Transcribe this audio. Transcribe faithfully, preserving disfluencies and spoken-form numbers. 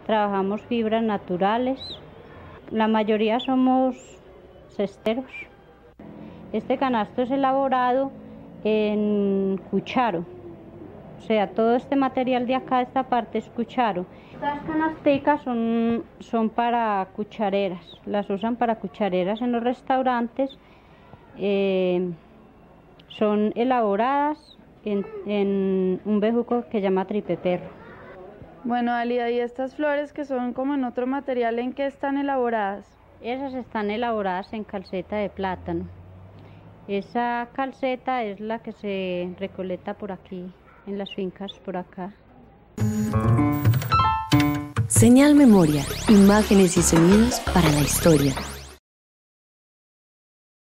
trabajamos fibras naturales, la mayoría somos cesteros. Este canasto es elaborado en cucharo, o sea, todo este material de acá, esta parte es cucharo. Estas canasticas son, son para cuchareras, las usan para cuchareras en los restaurantes, eh, son elaboradas en, en un bejuco que se llama tripeperro. Bueno, Alida, ¿y estas flores que son como en otro material, en qué están elaboradas? Esas están elaboradas en calceta de plátano. Esa calceta es la que se recolecta por aquí, en las fincas por acá. Señal Memoria, imágenes y sonidos para la historia.